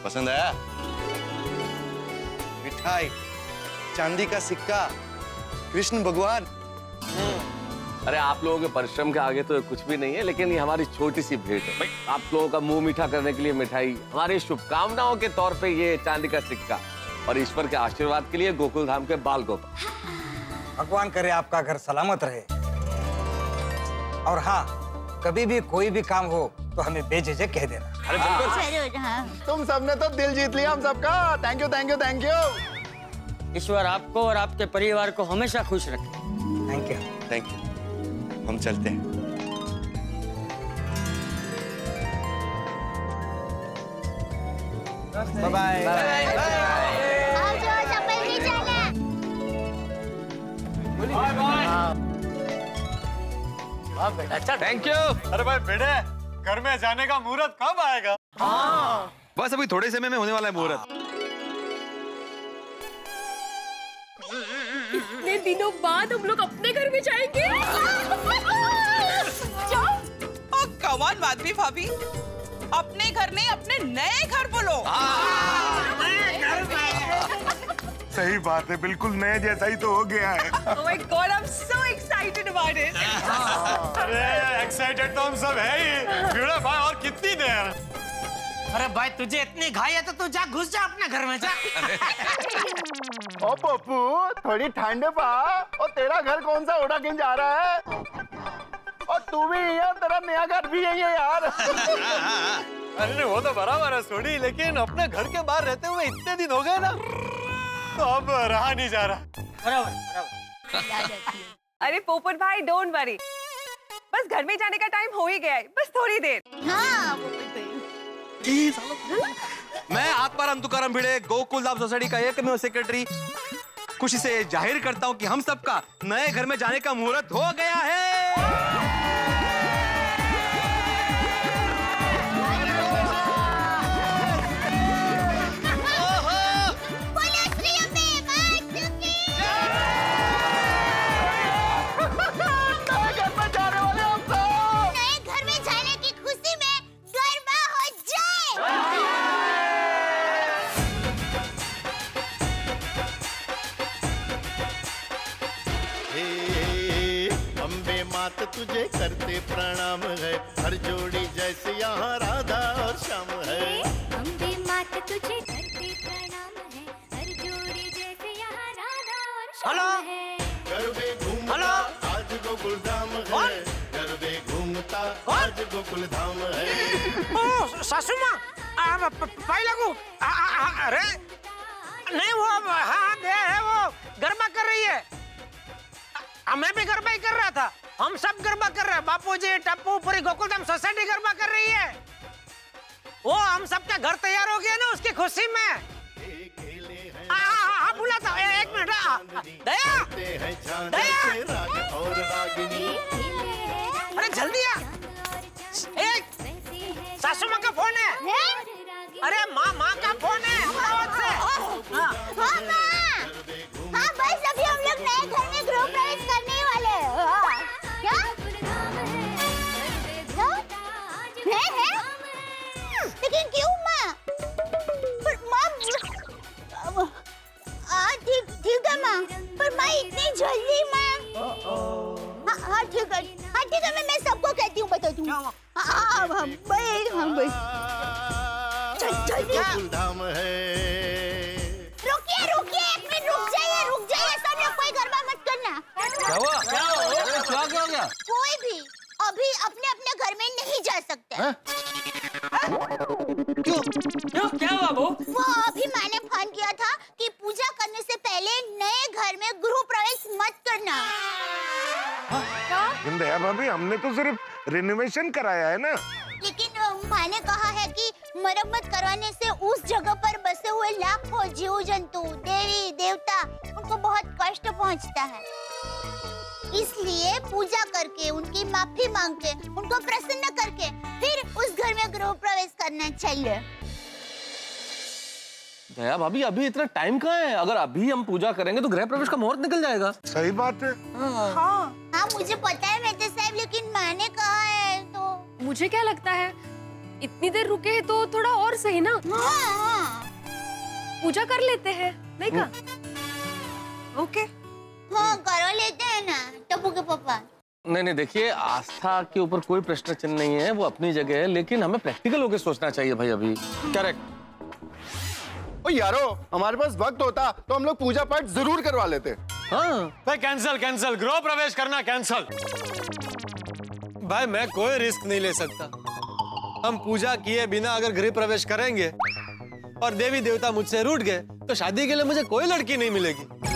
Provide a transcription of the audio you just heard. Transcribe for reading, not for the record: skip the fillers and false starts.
पसंद आया? मिठाई, चांदी का सिक्का, कृष्ण भगवान। अरे आप लोगों के परिश्रम के आगे तो कुछ भी नहीं है, लेकिन ये हमारी छोटी सी भेंट है। आप लोगों का मुंह मीठा करने के लिए मिठाई, हमारी शुभकामनाओं के तौर पे ये चांदी का सिक्का, और ईश्वर के आशीर्वाद के लिए गोकुल धाम के बाल गोपाल। भगवान करे आपका घर सलामत रहे। और हाँ, कभी भी कोई भी काम हो तो हमें बेझिझक कह देना। अरे बिल्कुल। तुम सबने तो दिल जीत लिया हम सबका। Thank you, thank you, thank you. ईश्वर आपको और आपके परिवार को हमेशा खुश रखे। Thank you. Thank you. हम चलते हैं। Bye bye. अच्छा, थैंक यू। अरे भाई बेटे, घर में जाने का मुहूर्त कब आएगा? बस अभी थोड़े समय में होने वाला है मुहूर्त। इतने दिनों बाद हम लोग अपने घर में जाएंगे। कमाल बात भी भाभी, अपने घर नहीं अपने नए घर बोलो। सही बात है, बिल्कुल नए जैसा ही तो हो गया है। Oh my God, I'm so excited about it. अरे एक्साइटेड तो हम सब है ही। भिड़ा भाई, और कितनी देर? अरे भाई तुझे इतनी घाई है तो तू जा, घुस जा अपने घर में जा। ओ पप्पू, थोड़ी ठंड पा। और तेरा घर कौन सा उड़ा के जा रहा है? और तू भी यार, तेरा नया घर भी यही है यार। अरे वो तो बराबर है सोनी, लेकिन अपने घर के बाहर रहते हुए इतने दिन हो गए ना, तो अब रहा नहीं जा रहा। बराबर। अरे पोपट भाई, डोंट वरी, बस घर में जाने का टाइम हो ही गया है, बस थोड़ी देर। हाँ। मैं आत्माराम तुकाराम भिड़े, गोकुल धाम सोसाइटी का एकमेव सेक्रेटरी, खुशी से जाहिर करता हूँ कि हम सबका नए घर में जाने का मुहूर्त हो गया है। मात तुझे करते प्रणाम है, हर जोड़ी जैसे यहाँ राधा और श्याम है। अम्बे मात तुझे करते प्रणाम है, हर जोड़ी जैसे यहाँ राधा और श्याम है। गरबे घूमता आज गोकुल धाम है, गरबे घूमता आज गोकुल धाम है। ओ सासू माँ, पाई लगू। अरे नहीं, वो हाँ दे है, वो गरबा कर रही है। मैं भी गरबा ही कर रहा था, हम सब गरबा कर रहे हैं। बापूजी, टप्पू, पूरी गोकुलधाम सोसाइटी गरबा कर रही है। वो हम सबका घर तैयार हो गया ना, उसकी खुशी में। हाँ बुला था, एक मिनट। दया, दया, अरे जल्दी आ। सासू माँ का फोन है। अरे माँ का फोन है अमरावत से। हाँ बस अभी हम लोग नए घर में गृह प्रवेश करने वाले हैं। क्या? है? लेकिन क्यों माँ? पर माँ, ठीक है माँ, पर माँ इतनी जल्दी माँ। हाँ ठीक है, मैं सबको कहती हूँ, बताती हूँ। हाँ भाई। गोकुल धाम है। रुकिए, एक मिनट रुक जाइए, सब लोग कोई गरबा मत करना। क्या हुआ? क्या हो गया? कोई भी अभी अपने घर में नहीं जा सकते। क्यों क्या हुआ वो? अभी मैंने फोन किया था कि पूजा करने से पहले नए घर में गृह प्रवेश मत करना। दया भाभी, हमने तो सिर्फ रिनोवेशन कराया है ना। लेकिन मैंने कहा है कि मरम्मत करवाने से उस जगह पर बसे हुए लाखों जीव जंतु, देवी देवता, उनको बहुत कष्ट पहुंचता है। इसलिए पूजा करके, उनकी माफी मांग के, उनको प्रसन्न करके फिर उस घर में गृह प्रवेश करना चाहिए। दया भाभी, अभी इतना टाइम कहाँ है? अगर अभी हम पूजा करेंगे तो गृह प्रवेश का मुहूर्त निकल जाएगा। सही बात है। हाँ मुझे पता है मेहता साहब, लेकिन मैंने कहा है तो। मुझे क्या लगता है, इतनी देर रुके हैं तो थोड़ा और सही ना। हाँ। पूजा कर लेते हैं, नहीं का? ओके। हाँ करो लेते हैं ना टप्पू के पापा। नहीं देखिए, आस्था के ऊपर कोई प्रश्न चिन्ह नहीं है, वो अपनी जगह है, लेकिन हमें प्रैक्टिकल होकर सोचना चाहिए भाई अभी। करेक्ट। ओ यारो, हमारे पास वक्त होता तो हम लोग पूजा पाठ जरूर करवा लेते। हाँ भाई कैंसल, गृह प्रवेश करना कैंसल। भाई मैं कोई रिस्क नहीं ले सकता। हम पूजा किए बिना अगर गृह प्रवेश करेंगे और देवी देवता मुझसे रूठ गए तो शादी के लिए मुझे कोई लड़की नहीं मिलेगी।